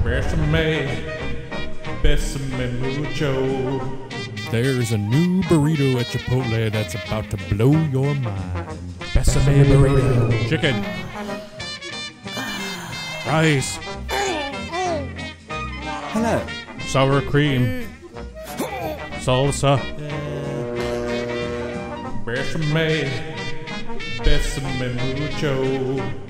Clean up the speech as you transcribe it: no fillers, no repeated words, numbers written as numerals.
Bésame mucho. There's a new burrito at Chipotle that's about to blow your mind. Bésame Burrito. Chicken. Rice. Hello. Sour cream. Salsa. Bésame mucho.